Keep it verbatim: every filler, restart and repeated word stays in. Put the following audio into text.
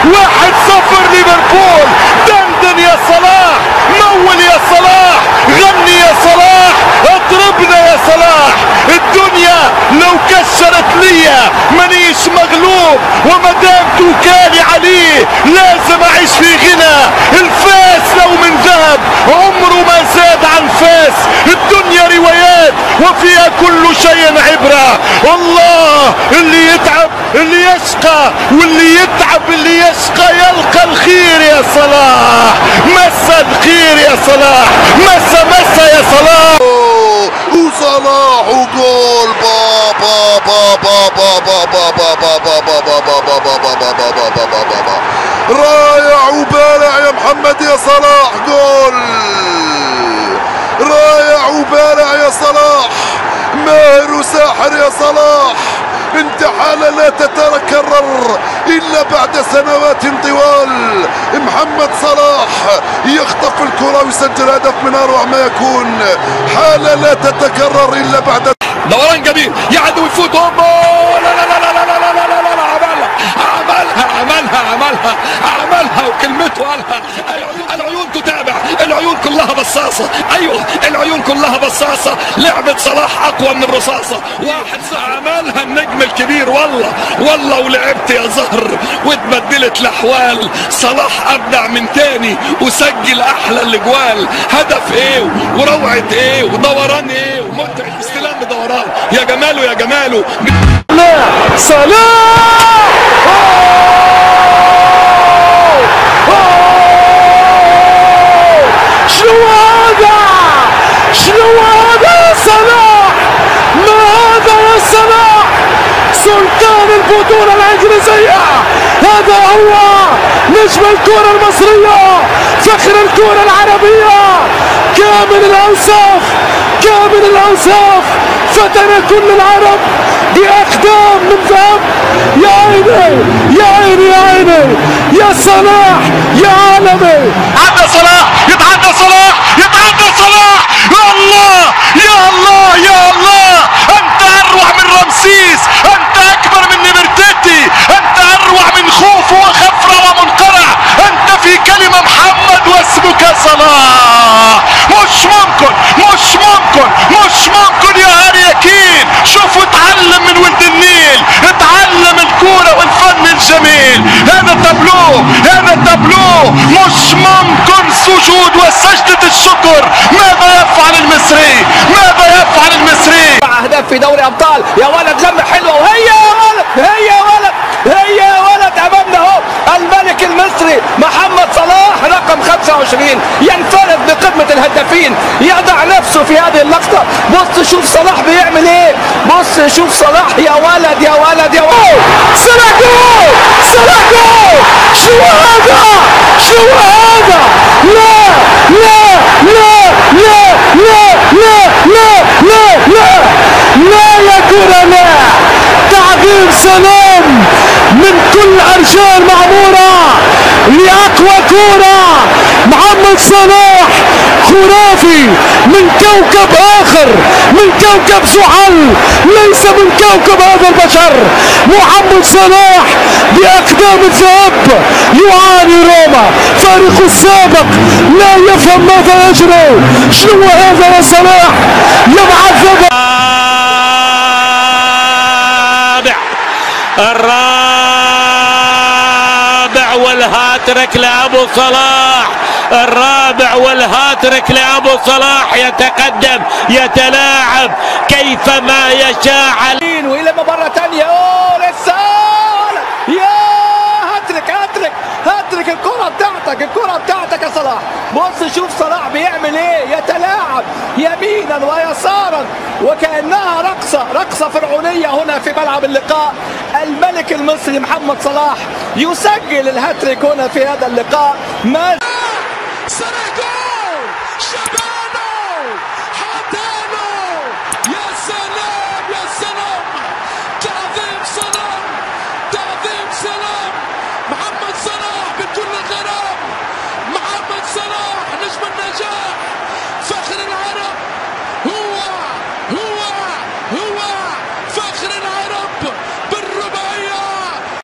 واحد صفر ليفربول. دندن يا صلاح، مول يا صلاح، غني يا صلاح، اضربنا يا صلاح. الدنيا لو كسرت ليا مانيش مغلوب، ومدام توكالي عليه لازم اعيش في غنى. الفاس لو من ذهب عمره ما زاد عن فاس. الدنيا روايات وفيها كل شيء عبرة. والله اللي يتعب اللي يشقى، واللي يتعب اللي يشقى يلقى الخير يا صلاح. مسا الخير يا صلاح، مسا مسا يا صلاح. وصلاح وجول بابا بابا بابا بابا بابا بابا بابا بابا رائع وبارع يا محمد يا صلاح. جول رائع وبارع يا صلاح، ماهر وساحر يا صلاح. انت حالة لا تتكرر الا بعد سنوات طوال. محمد صلاح يخطف الكرة ويسجل هدف من اروع ما يكون. حالة لا تتكرر الا بعد دوران جميل، يعدي ويفوت. هوبا لا لا لا لا لا لا لا لا لا عملها عملها عملها عملها عملها وكلمته قالها. العيون تتابع، العيون كلها بصاصة. ايوه العيون كلها بصاصة. لعبة صلاح اقوى من الرصاصة. واحد عملها النجم الكبير. والله والله ولعبت يا زهر واتبدلت الاحوال. صلاح ابدع من تاني وسجل احلى الاجوال. هدف ايه وروعة ايه ودوران ايه ومتعة استلام بدوران. يا جماله يا جماله. صلاح شنو هذا؟ شنو هذا يا صلاح؟ ما هذا يا صلاح؟ سلطان البطولة الإنجليزية، هذا هو نجم الكرة المصرية، فخر الكرة العربية، كامل الأوصاف كامل الأوصاف، فتن كل العرب بأقدام من ذهب. يا عيني يا عيني يا عيني يا صلاح يا عالمي. عدى صلاح، يتعدى صلاح، يتعدى صلاح. يا الله يا الله يا الله. انت اروع من رمسيس، انت اكبر من نمرتتي، انت اروع من خوف وخفرة ومنقرع. انت في كلمة محمد واسمك صلاح. مش ممكن مش ممكن مش ممكن يا هاري كين. شوفوا اتعلم من ولد النيل، اتعلم الكورة والفن الجميل. هذا تابلو هذا تابلو مش ممكن. سجود وسجدة الشكر. ماذا يفعل المصري؟ ماذا يفعل المصري؟ اهداف في دوري ابطال. يا ولد لمة حلوة، وهي يا ولد هي يا ولد هي يا ولد امامنا اهو الملك المصري محمد صلاح رقم خمسة وعشرين ينفرد بقمة الهدافين، يضع نفسه في هذه اللقطة. بص شوف صلاح بيعمل ايه، بص شوف صلاح. يا ولد يا ولد يا ولد. صلاح جول صلاح جول. شو هذا شو هذا؟ لا لا لا لا لا لا لا لا لا لا يا كرة لا. تعظيم سلام من كل أرجاء المعمورة لأقوى كرة. محمد صلاح خرافي من كوكب آخر، من كوكب زحل، ليس من كوكب هذا البشر. محمد صلاح بأقدام الذهب يعاني روما، فريقه السابق لا يفهم ماذا يجري. شنو هذا يا صلاح؟ يبعث الرابع والهاتريك لأبو صلاح. الرابع والهاتريك لأبو صلاح. يتقدم يتلاعب كيفما يشاء. وإلى مرة ثانية. أوه لسه يا هاتريك هاتريك هاتريك. الكرة بتاعتك الكرة بتاعتك يا صلاح. بص شوف صلاح بيعمل ايه، يتلاعب يمينا ويسارا وكأنها رقصة رقصة فرعونية هنا في ملعب اللقاء. الملك المصري محمد صلاح يسجل الهاتريك هنا في هذا اللقاء. ما